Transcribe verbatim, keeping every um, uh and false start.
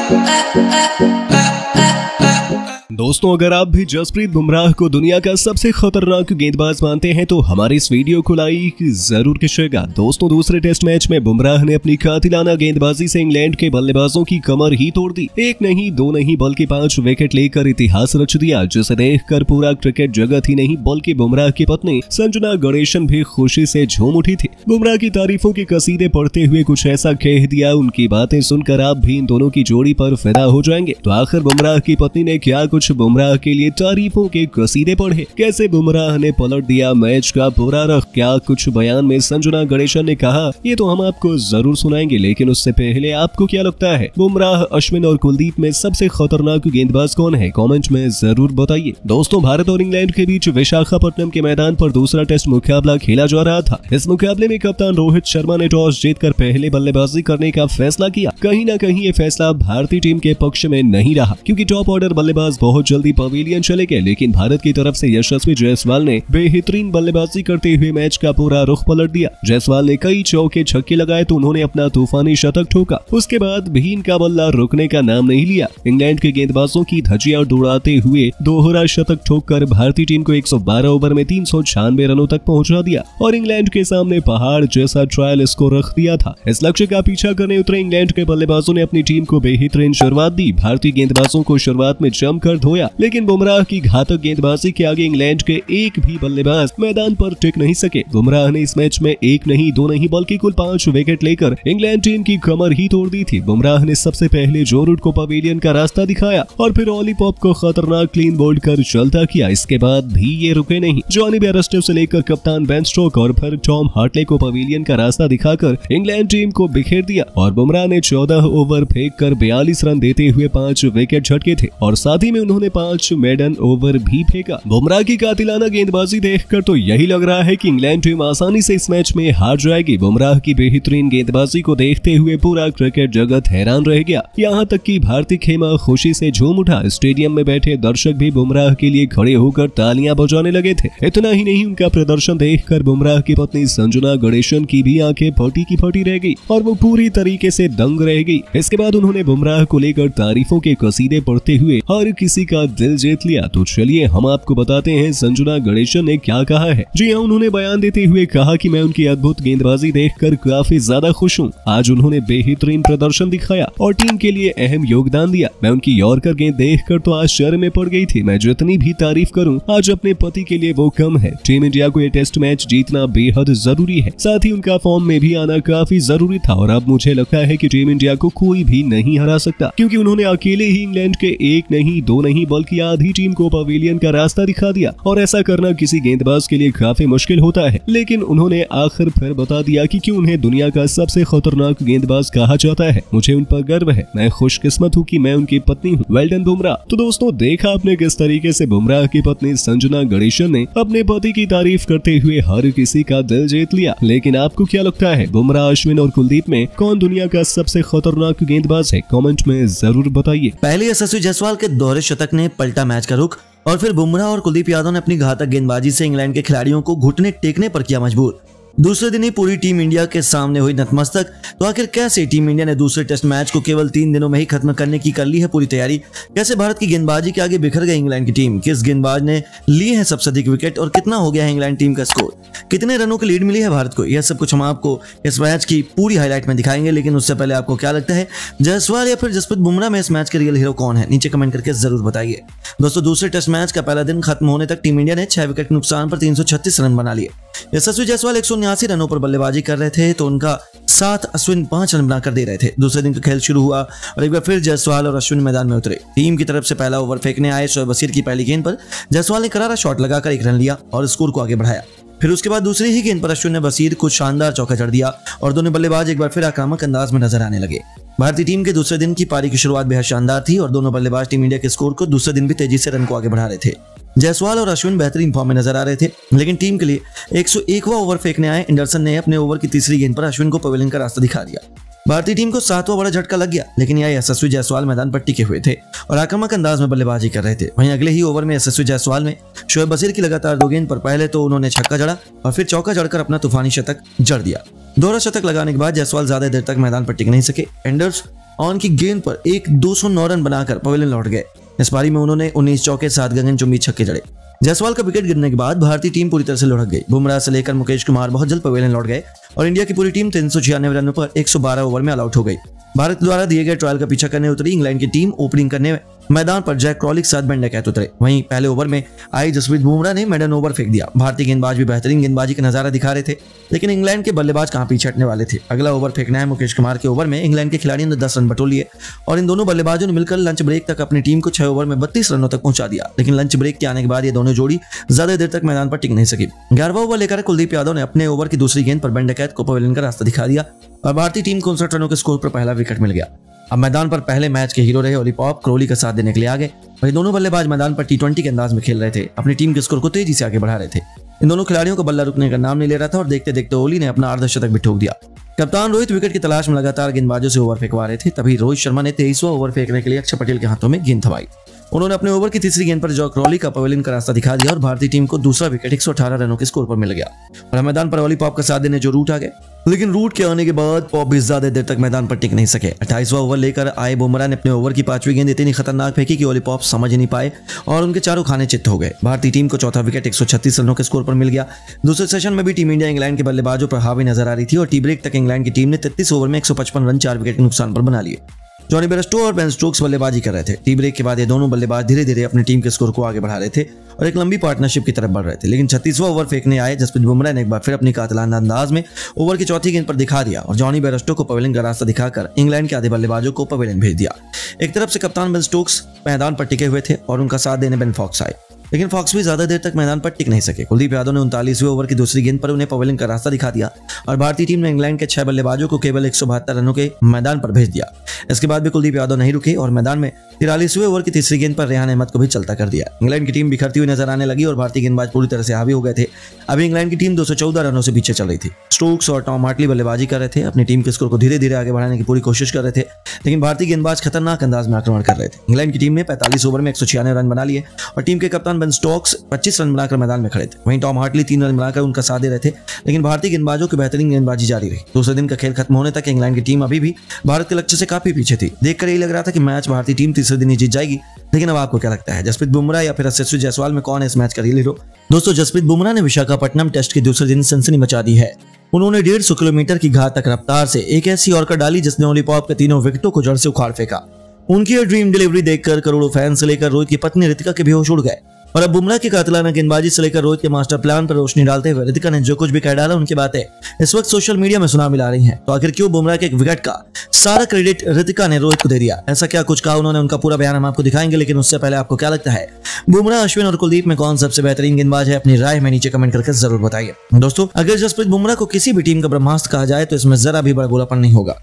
दोस्तों, अगर आप भी जसप्रीत बुमराह को दुनिया का सबसे खतरनाक गेंदबाज मानते हैं तो हमारे इस वीडियो को लाइक जरूर कीजिएगा। दोस्तों, दूसरे टेस्ट मैच में बुमराह ने अपनी कातिलाना गेंदबाजी से इंग्लैंड के बल्लेबाजों की कमर ही तोड़ दी। एक नहीं, दो नहीं, बल्कि पांच विकेट लेकर इतिहास रच दिया, जिसे देखकर पूरा क्रिकेट जगत ही नहीं बल्कि बुमराह की पत्नी संजना गणेशन भी खुशी से झूम उठी थी। बुमराह की तारीफों के कसीदे पढ़ते हुए कुछ ऐसा कह दिया, उनकी बातें सुनकर आप भी इन दोनों की जोड़ी पर फिदा हो जाएंगे। तो आखिर बुमराह की पत्नी ने क्या कुछ बुमराह के लिए तारीफों के कसीदे पढ़े, कैसे बुमराह ने पलट दिया मैच का पूरा रख, क्या कुछ बयान में संजना गणेशन ने कहा, ये तो हम आपको जरूर सुनाएंगे। लेकिन उससे पहले आपको क्या लगता है, बुमराह, अश्विन और कुलदीप में सबसे खतरनाक गेंदबाज कौन है? कमेंट में जरूर बताइए। दोस्तों, भारत और इंग्लैंड के बीच विशाखापट्टनम के मैदान पर दूसरा टेस्ट मुकाबला खेला जा रहा था। इस मुकाबले में कप्तान रोहित शर्मा ने टॉस जीतकर पहले बल्लेबाजी करने का फैसला किया। कहीं न कहीं ये फैसला भारतीय टीम के पक्ष में नहीं रहा, क्योंकि टॉप ऑर्डर बल्लेबाज बहुत जल्दी पवेलियन चले गए। लेकिन भारत की तरफ से यशस्वी जायसवाल ने बेहतरीन बल्लेबाजी करते हुए मैच का पूरा रुख पलट दिया। जायसवाल ने कई चौके छक्के लगाए तो उन्होंने अपना तूफानी शतक ठोका। उसके बाद भी इनका बल्ला रुकने का नाम नहीं लिया। इंग्लैंड के गेंदबाजों की धज्जियां उड़ाते हुए दोहरा शतक ठोककर भारतीय टीम को एक सौ बारह ओवर में तीन सौ छियानवे रनों तक पहुंचा दिया और इंग्लैंड के सामने पहाड़ जैसा ट्रायल स्कोर रख दिया था। इस लक्ष्य का पीछा करने उतरे इंग्लैंड के बल्लेबाजों ने अपनी टीम को बेहतरीन शुरुआत दी। भारतीय गेंदबाजों को शुरुआत में जमकर धोया, लेकिन बुमराह की घातक गेंदबाजी के आगे इंग्लैंड के एक भी बल्लेबाज मैदान पर टिक नहीं सके। बुमराह ने इस मैच में एक नहीं, दो नहीं, बल्कि कुल पांच विकेट लेकर इंग्लैंड टीम की कमर ही तोड़ दी थी। बुमराह ने सबसे पहले जो रूट को पवेलियन का रास्ता दिखाया और फिर ऑली पॉप को खतरनाक क्लीन बोल्ड कर चलता किया। इसके बाद भी ये रुके नहीं। जॉनी बेयरस्टो से लेकर कप्तान बेन स्टोक्स और फिर टॉम हार्टले को पवेलियन का रास्ता दिखाकर इंग्लैंड टीम को बिखेर दिया और बुमराह ने चौदह ओवर फेंक कर बयालीस रन देते हुए पांच विकेट झटके थे और साथ ही में उन्होंने पांच मेडन ओवर भी फेंका। बुमराह की कातिलाना गेंदबाजी देखकर तो यही लग रहा है कि इंग्लैंड टीम आसानी से इस मैच में हार जाएगी। बुमराह की बेहतरीन गेंदबाजी को देखते हुए पूरा क्रिकेट जगत हैरान रह गया। यहाँ तक कि भारतीय खेमा खुशी से झूम उठा। स्टेडियम में बैठे दर्शक भी बुमराह के लिए खड़े होकर तालियां बजाने लगे थे। इतना ही नहीं, उनका प्रदर्शन देखकर बुमराह की पत्नी संजना गणेशन की भी आंखें फटी की फटी रह गई और वो पूरी तरीके से दंग रह गई। इसके बाद उन्होंने बुमराह को लेकर तारीफों के कसीदे पढ़ते हुए हर किसी का दिल जीत लिया। तो चलिए हम आपको बताते हैं संजना गणेशन ने क्या कहा है। जी हाँ, उन्होंने बयान देते हुए कहा कि मैं उनकी अद्भुत गेंदबाजी देखकर काफी ज्यादा खुश हूँ। आज उन्होंने बेहतरीन प्रदर्शन दिखाया और टीम के लिए अहम योगदान दिया। मैं उनकी यॉर्कर गेंद देखकर तो आश्चर्य में पड़ गई थी। मैं जितनी भी तारीफ करूँ आज अपने पति के लिए वो कम है। टीम इंडिया को ये टेस्ट मैच जीतना बेहद जरूरी है, साथ ही उनका फॉर्म में भी आना काफी जरूरी था और अब मुझे लगता है कि टीम इंडिया को कोई भी नहीं हरा सकता, क्योंकि उन्होंने अकेले ही इंग्लैंड के एक नहीं, दो नहीं, बल्कि आधी टीम को पवेलियन का रास्ता दिखा दिया और ऐसा करना किसी गेंदबाज के लिए काफी मुश्किल होता है। लेकिन उन्होंने आखिर फिर बता दिया कि क्यों उन्हें दुनिया का सबसे खतरनाक गेंदबाज कहा जाता है। मुझे उन पर गर्व है। मैं खुशकिस्मत हूँ कि मैं उनकी पत्नी हूँ। Well done Bumrah. तो दोस्तों, देखा आपने किस तरीके से बुमराह की पत्नी संजना गणेशन ने अपने पति की तारीफ करते हुए हर किसी का दिल जीत लिया। लेकिन आपको क्या लगता है, बुमराह, अश्विन और कुलदीप में कौन दुनिया का सबसे खतरनाक गेंदबाज है? कमेंट में जरूर बताइए। पहले यशस्वी जायसवाल के दोहरे शतक ने पलटा मैच का रुख और फिर बुमराह और कुलदीप यादव ने अपनी घातक गेंदबाजी से इंग्लैंड के खिलाड़ियों को घुटने टेकने पर किया मजबूर। दूसरे दिन ही पूरी टीम इंडिया के सामने हुई नतमस्तक। तो आखिर कैसे टीम इंडिया ने दूसरे टेस्ट मैच को केवल तीन दिनों में ही खत्म करने की कर ली है पूरी तैयारी? कैसे भारत की गेंदबाजी के आगे बिखर गई इंग्लैंड की टीम? किस गेंदबाज ने लिए हैं सबसे अधिक विकेट और कितना हो गया है इंग्लैंड टीम का स्कोर? कितने रनों की लीड मिली है भारत को? यह सब कुछ हम आपको इस मैच की पूरी हाईलाइट में दिखाएंगे। लेकिन उससे पहले आपको क्या लगता है, जायसवाल या फिर जसप्रीत बुमराह में इस मैच के रियल हीरो कौन है? नीचे कमेंट करके जरूर बताइए। दोस्तों, दूसरे टेस्ट मैच का पहला दिन खत्म होने तक टीम इंडिया ने छह विकेट नुकसान पर तीन सौ छत्तीस रन बना लिए। यशस्वी जायसवाल एक सौ उन्यासी रनों पर बल्लेबाजी कर रहे थे तो उनका साथ अश्विन पांच रन बनाकर दे रहे थे। दूसरे दिन का खेल शुरू हुआ और एक बार फिर जायसवाल और अश्विन मैदान में उतरे। टीम की तरफ से पहला ओवर फेंकने आए शोएब बशीर की पहली गेंद पर जायसवाल ने करारा शॉट लगाकर एक रन लिया और स्कोर को आगे बढ़ाया। फिर उसके बाद दूसरी ही गेंद पर अश्विन ने बशीर को शानदार चौका जड़ दिया और दोनों बल्लेबाज एक बार फिर आक्रामक अंदाज में नजर आने लगे। भारतीय टीम के दूसरे दिन की पारी की शुरुआत बेहद शानदार थी और दोनों बल्लेबाज टीम इंडिया के स्कोर को दूसरे दिन भी तेजी से रन को आगे बढ़ा रहे थे। जायसवाल और अश्विन बेहतरीन फॉर्म में नजर आ रहे थे, लेकिन टीम के लिए एक सौ एकवां ओवर फेंकने आए एंडरसन ने अपने ओवर की तीसरी गेंद पर अश्विन को पवेलियन का रास्ता दिखा दिया। भारतीय टीम को सातवां बड़ा झटका लग गया, लेकिन यह यशस्वी जायसवाल मैदान पर टिके हुए थे और आक्रामक अंदाज में बल्लेबाजी कर रहे थे। वहीं अगले ही ओवर में यशस्वी जायसवाल में शोएब बशीर की लगातार दो गेंद पर पहले तो उन्होंने छक्का जड़ा और फिर चौका जड़कर अपना तूफानी शतक जड़ दिया। दोहरा शतक लगाने के बाद जायसवाल ज्यादा देर तक मैदान पर टिक नहीं सके। एंडर्स ऑन की गेंद पर एक दो सौ नौ रन बनाकर पवेलियन लौट गए। इस पारी में उन्होंने उन्नीस चौके सात गगनचुंबी छक्के जड़े। जायसवाल का विकेट गिरने के बाद भारतीय टीम पूरी तरह से लुढ़क गई। बुमराह से लेकर मुकेश कुमार बहुत जल्द पवेलियन लौट गए और इंडिया की पूरी टीम तीन सौ छियानवे रनों पर एक सौ बारह ओवर में ऑल आउट हो गई। भारत द्वारा दिए गए ट्रायल का पीछा करने उतरी इंग्लैंड की टीम ओपनिंग करने मैदान पर जैक क्रॉली के साथ बेन डकैत उतरे। वहीं पहले ओवर में आई जसप्रीत बुमराह ने मेडन ओवर फेंक दिया। भारतीय गेंदबाज भी बेहतरीन गेंदबाजी का नजारा दिखा रहे थे, लेकिन इंग्लैंड के बल्लेबाज कहां पीछे हटने वाले थे। अगला ओवर फेंकना है मुकेश कुमार के ओवर में इंग्लैंड के खिलाड़ियों ने दस रन बटोर लिए और इन दोनों बल्लेबाजों ने मिलकर लंच ब्रेक तक अपनी टीम को छह ओवर में बत्तीस रनों तक पहुंचा दिया। लेकिन लंच ब्रेक के आने के बाद ये दोनों जोड़ी ज्यादा देर तक मैदान पर टिक नहीं सकी। ग्यारहवां ओवर लेकर कुलदीप यादव ने अपने ओवर की दूसरी गेंद पर बेन डकैत को पवेलियन का रास्ता दिखा दिया और भारतीय टीम को उनसठ रनों के स्कोर पर पहला विकेट मिल गया। अब मैदान पर पहले मैच के हीरो रहे ओली पॉप क्रॉली का साथ देने के लिए आगे। वही दोनों बल्लेबाज मैदान पर टी ट्वेंटी के अंदाज में खेल रहे थे, अपनी टीम के स्कोर को तेजी से आगे बढ़ा रहे थे। इन दोनों खिलाड़ियों का बल्ला रुकने का नाम नहीं ले रहा था और देखते देखते ओली ने अपना अर्धशतक भी ठोक दिया। कप्तान रोहित विकेट की तलाश में लगातार गेंदबाजों से ओवर फेंकवा रहे थे। तभी रोहित शर्मा ने तेईसवां ओवर फेंकने के लिए अक्षर पटेल के हाथों में गेंद थमाई। उन्होंने अपने ओवर की तीसरी गेंद पर जॉ क्रॉली का पवेलियन का रास्ता दिखा दिया और भारतीय टीम को दूसरा विकेट एक सौ अठारह रनों के स्कोर पर मिल गया। और मैदान पर ओली पॉप का साथ देने जो रूट आ गए, लेकिन रूट के आने के बाद पॉप भी ज्यादा देर तक मैदान पर टिक नहीं सके। अट्ठाईसवां ओवर लेकर आए बुमराह ने अपने ओवर की पांचवी गेंद इतनी खतरनाक फेंकी कि ओली पॉप समझ नहीं पाए और उनके चारों खाने चित्त हो गए। भारतीय टीम को चौथा विकेट एक सौ छत्तीस रनों के स्कोर पर मिल गया। दूसरे सेशन में भी टीम इंडिया इंग्लैंड के बल्लेबाजों पर हावी नजर आ रही थी और टी ब्रेक तक इंग्लैंड की टीम ने तैंतीस ओवर में एक सौ पचपन रन चार विकेट के नुकसान पर बना लिए। जॉनी बेयरस्टो और बेन स्टोक्स बल्लेबाजी कर रहे थे। टी ब्रेक के बाद ये दोनों बल्लेबाज धीरे धीरे अपनी टीम के स्कोर को आगे बढ़ा रहे थे और एक लंबी पार्टनरशिप की तरफ बढ़ रहे थे। लेकिन छत्तीसवां ओवर फेंकने आए जसप्रीत बुमराह ने एक बार फिर अपनी कातिलाना अंदाज में ओवर की चौथी गेंद पर दिखा दिया और जॉनी बेयरस्टो को पवेलियन का रास्ता दिखाकर इंग्लैंड के आधे बल्लेबाजों को पवेलियन भेज दिया। एक तरफ से कप्तान बेन स्टोक्स मैदान पर टिके हुए थे और उनका साथ देने बेन फॉक्स आए, लेकिन फॉक्स भी ज्यादा देर तक मैदान पर टिक नहीं सके। कुलदीप यादव ने उनतालीसवें ओवर की दूसरी गेंद पर उन्हें पवेलियन का रास्ता दिखा दिया और भारतीय टीम ने इंग्लैंड के छह बल्लेबाजों को केवल एक सौ बहत्तर रनों के मैदान पर भेज दिया। इसके बाद भी कुलदीप यादव नहीं रुके और मैदान में तिरालीसवें ओवर की तीसरी गेंद पर रेहान अहमद को भी चलता कर दिया। इंग्लैंड की टीम बिखरती हुई नजर आने लगी और भारतीय गेंदबाज पूरी तरह से हावी हो गए थे। अभी इंग्लैंड की टीम दो सौ चौदह रनों से पीछे चल रही थी। स्टोक्स और टॉम हार्टली बल्लेबाजी कर रहे थे, अपनी टीम के स्कोर को धीरे धीरे आगे बढ़ाने की पूरी कोशिश कर रहे थे, लेकिन भारतीय गेंदबाज खतरनाक अंदाज में आक्रमण कर रहे थे। इंग्लैंड की टीम ने पैंतालीस ओवर में एक सौ छियानवे रन बना लिए और टीम के कप्तान बेन स्टोक्स पच्चीस रन बनाकर मैदान में खड़े थे। वहीं टॉम हार्टली तीन रन बनाकर उनका साथ दे रहे थे, लेकिन भारतीय गेंदबाजों की बेहतरीन गेंदबाजी जारी रही। दूसरे दिन का खेल खत्म होने तक इंग्लैंड की टीम अभी भी भारत के लक्ष्य से काफी पीछे थी। देखकर यही लग रहा था कि मैच भारतीय टीम तीसरे दिन ही जीत जाएगी। लेकिन अब आपको क्या लगता है, जसप्रीत बुमराह या फिर यशस्वी जायसवाल में कौन है इस मैच का रियल हीरो? दोस्तों, जसप्रीत बुमराह ने विशाखापट्टनम टेस्ट के दूसरे दिन सनसनी मचा दी है। उन्होंने डेढ़ सौ किलोमीटर की घातक रफ्तार से एक ऐसी यॉर्कर डाली जिसने ओली पॉप के तीनों विकेटों को जड़ से उखाड़ फेंका। उनकी यह ड्रीम डिलीवरी देखकर करोड़ों फैंस से लेकर रोहित की पत्नी रितिका के भी होश उड़ गए और अब बुमराह की कातिलाना गेंदबाजी से लेकर रोहित के मास्टर प्लान पर रोशनी डालते हुए रितिका ने जो कुछ भी कह डाला उनकी बातें इस वक्त सोशल मीडिया में सुना मिला रही हैं। तो आखिर क्यों बुमराह के एक विकेट का सारा क्रेडिट रितिका ने रोहित को दे दिया? ऐसा क्या कुछ कहा उन्होंने, उनका पूरा बयान हम आपको दिखाएंगे, लेकिन उससे पहले आपको क्या लगता है बुमराह, अश्विन और कुलदीप में कौन सबसे बेहतरीन गेंदबाज है? अपनी राय में नीचे कमेंट करके जरूर बताइए। दोस्तों, अगर जसप्रीत बुमराह को किसी भी टीम का ब्रह्मास्त्र कहा जाए तो इसमें जरा भी बड़बोलापन नहीं होगा।